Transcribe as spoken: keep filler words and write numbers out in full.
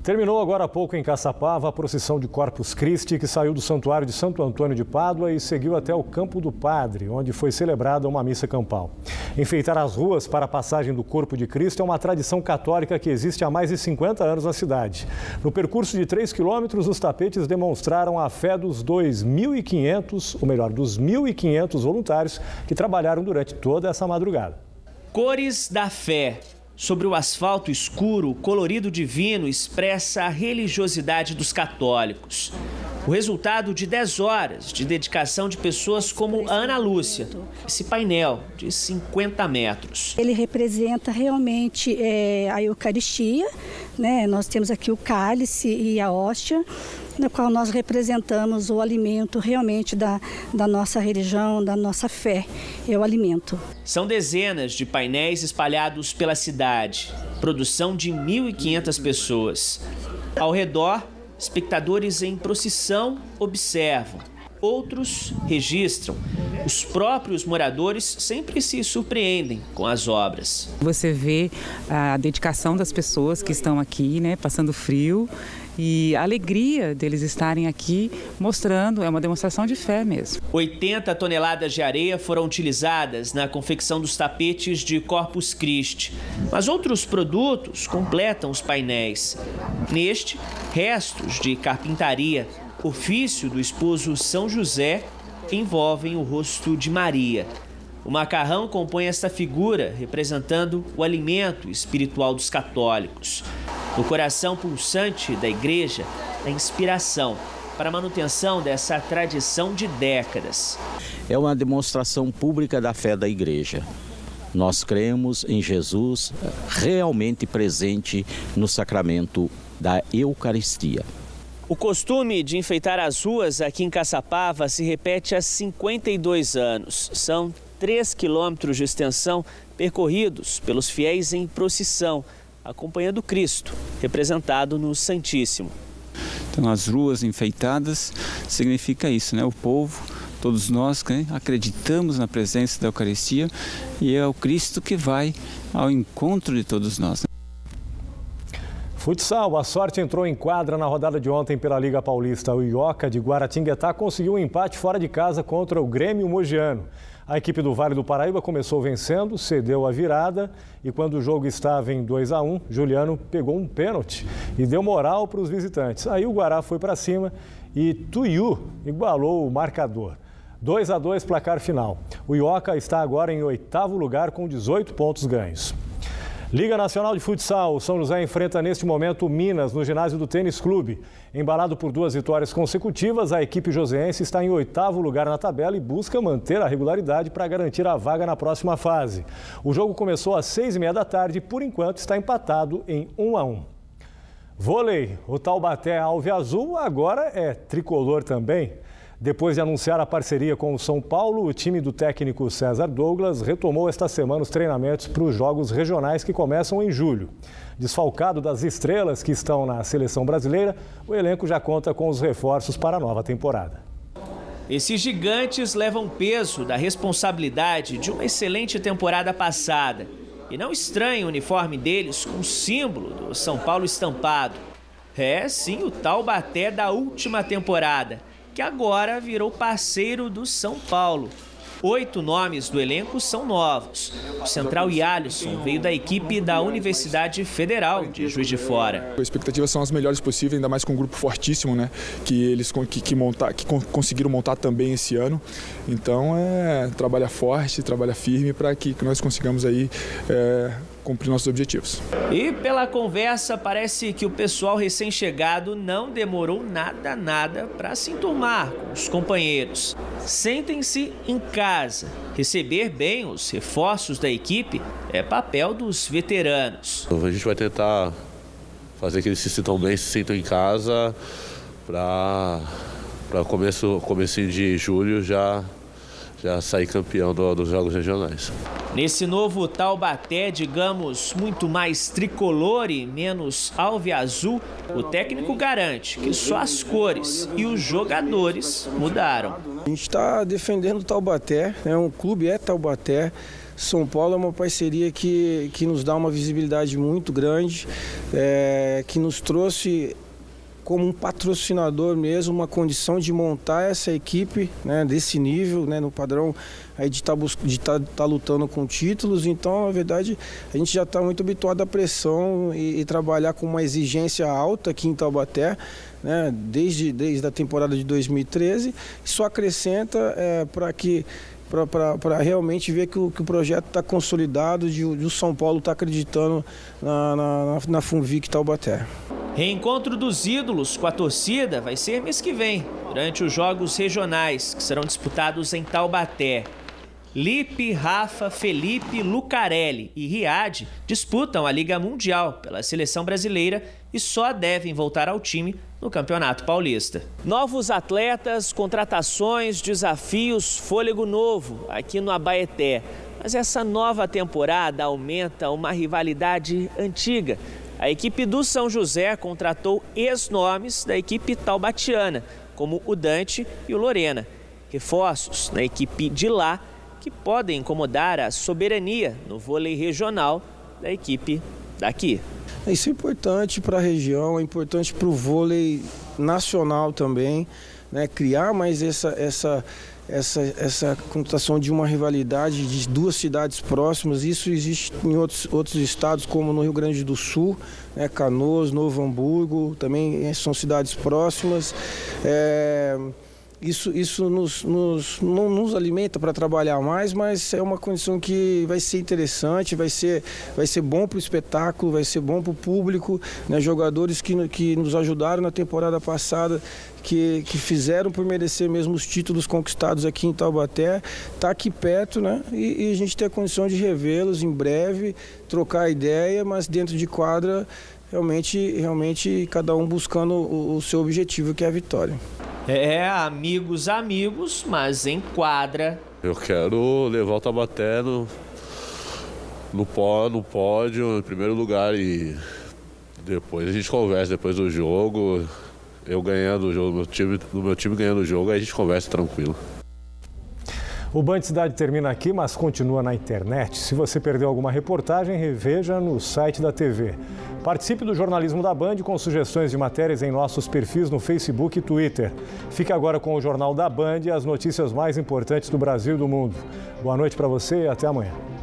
Terminou agora há pouco em Caçapava a procissão de Corpus Christi, que saiu do Santuário de Santo Antônio de Pádua e seguiu até o Campo do Padre, onde foi celebrada uma missa campal. Enfeitar as ruas para a passagem do Corpo de Cristo é uma tradição católica que existe há mais de cinquenta anos na cidade. No percurso de três quilômetros, os tapetes demonstraram a fé dos dois mil e quinhentos, ou melhor, dos mil e quinhentos voluntários que trabalharam durante toda essa madrugada. Cores da fé. Sobre o asfalto escuro, o colorido divino expressa a religiosidade dos católicos. O resultado de dez horas de dedicação de pessoas como a Ana Lúcia. Esse painel de cinquenta metros. Ele representa realmente é, a Eucaristia, né? Nós temos aqui o cálice e a hóstia, no qual nós representamos o alimento realmente da, da nossa religião, da nossa fé, é o alimento. São dezenas de painéis espalhados pela cidade, produção de mil e quinhentas pessoas. Ao redor, espectadores em procissão observam, outros registram. Os próprios moradores sempre se surpreendem com as obras. Você vê a dedicação das pessoas que estão aqui, né, passando frio, e a alegria deles estarem aqui mostrando, é uma demonstração de fé mesmo. oitenta toneladas de areia foram utilizadas na confecção dos tapetes de Corpus Christi, mas outros produtos completam os painéis. Neste, restos de carpintaria, ofício do esposo São José, envolvem o rosto de Maria. O macarrão compõe esta figura, representando o alimento espiritual dos católicos. No coração pulsante da igreja, a inspiração para a manutenção dessa tradição de décadas. É uma demonstração pública da fé da igreja. Nós cremos em Jesus realmente presente no sacramento da Eucaristia. O costume de enfeitar as ruas aqui em Caçapava se repete há cinquenta e dois anos. São três quilômetros de extensão percorridos pelos fiéis em procissão, acompanhando Cristo, representado no Santíssimo. Então, as ruas enfeitadas significa isso, né? O povo, todos nós, né, acreditamos na presença da Eucaristia e é o Cristo que vai ao encontro de todos nós. Futsal, a Sorte entrou em quadra na rodada de ontem pela Liga Paulista. O Ioca de Guaratinguetá conseguiu um empate fora de casa contra o Grêmio Mogiano. A equipe do Vale do Paraíba começou vencendo, cedeu a virada e quando o jogo estava em dois a um, Juliano pegou um pênalti e deu moral para os visitantes. Aí o Guará foi para cima e Tuiú igualou o marcador. dois a dois placar final. O Ioca está agora em oitavo lugar com dezoito pontos ganhos. Liga Nacional de Futsal, o São José enfrenta neste momento o Minas no ginásio do Tênis Clube. Embalado por duas vitórias consecutivas, a equipe joseense está em oitavo lugar na tabela e busca manter a regularidade para garantir a vaga na próxima fase. O jogo começou às seis e meia da tarde e, por enquanto, está empatado em um a um. Vôlei, o Taubaté Alviazul agora é tricolor também. Depois de anunciar a parceria com o São Paulo, o time do técnico César Douglas retomou esta semana os treinamentos para os jogos regionais que começam em julho. Desfalcado das estrelas que estão na seleção brasileira, o elenco já conta com os reforços para a nova temporada. Esses gigantes levam peso da responsabilidade de uma excelente temporada passada. E não estranhe o uniforme deles com o símbolo do São Paulo estampado. É sim o Taubaté da última temporada, que agora virou parceiro do São Paulo. Oito nomes do elenco são novos. O central Yalisson veio da equipe da Universidade Federal de Juiz de Fora. As expectativas são as melhores possíveis, ainda mais com um grupo fortíssimo, né? Que eles que, que, montar, que conseguiram montar também esse ano. Então, é trabalha forte, trabalha firme para que, que nós consigamos aí é, cumprir nossos objetivos. E pela conversa, parece que o pessoal recém-chegado não demorou nada, nada para se enturmar com os companheiros. Sentem-se em casa. Receber bem os reforços da equipe é papel dos veteranos. A gente vai tentar fazer que eles se sintam bem, se sintam em casa, para para começo, comecinho de julho já, já sair campeão do, dos jogos regionais. Nesse novo Taubaté, digamos, muito mais tricolor e menos alve-azul, o técnico garante que só as cores e os jogadores mudaram. A gente está defendendo o Taubaté, né? Um clube é Taubaté. São Paulo é uma parceria que, que nos dá uma visibilidade muito grande, é, que nos trouxe como um patrocinador mesmo, uma condição de montar essa equipe, né, desse nível, né, no padrão aí de estar tá, tá, tá lutando com títulos. Então, na verdade, a gente já está muito habituado à pressão e, e trabalhar com uma exigência alta aqui em Taubaté, né, desde, desde a temporada de dois mil e treze. Isso acrescenta é, para que para realmente ver que o, que o projeto está consolidado, de, de o São Paulo está acreditando na, na, na Funvic Taubaté. Reencontro dos ídolos com a torcida vai ser mês que vem, durante os jogos regionais, que serão disputados em Taubaté. Lipe, Rafa, Felipe, Lucarelli e Riad disputam a Liga Mundial pela seleção brasileira e só devem voltar ao time no Campeonato Paulista. Novos atletas, contratações, desafios, fôlego novo aqui no Abaeté. Mas essa nova temporada aumenta uma rivalidade antiga. A equipe do São José contratou ex-nomes da equipe taubatiana, como o Dante e o Lorena. Reforços na equipe de lá que podem incomodar a soberania no vôlei regional da equipe daqui. Isso é importante para a região, é importante para o vôlei nacional também, né? Criar mais essa, essa, essa, essa connotação de uma rivalidade de duas cidades próximas. Isso existe em outros, outros estados, como no Rio Grande do Sul, né? Canoas, Novo Hamburgo, também são cidades próximas. É... Isso, isso nos, nos, não nos alimenta para trabalhar mais, mas é uma condição que vai ser interessante, vai ser, vai ser bom para o espetáculo, vai ser bom para o público, né? Jogadores que, que nos ajudaram na temporada passada, que, que fizeram por merecer mesmo os títulos conquistados aqui em Taubaté, está aqui perto, né? E, e a gente tem a condição de revê-los em breve, trocar ideia, mas dentro de quadra, realmente, realmente cada um buscando o, o seu objetivo, que é a vitória. É, amigos, amigos, mas em quadra. Eu quero levar o Taubaté no, no, pó, no pódio, em primeiro lugar, e depois a gente conversa, depois do jogo, eu ganhando o jogo, meu time, do meu time ganhando o jogo, aí a gente conversa tranquilo. O Band Cidade termina aqui, mas continua na internet. Se você perdeu alguma reportagem, reveja no site da T V. Participe do jornalismo da Band com sugestões de matérias em nossos perfis no Facebook e Twitter. Fique agora com o Jornal da Band e as notícias mais importantes do Brasil e do mundo. Boa noite para você e até amanhã.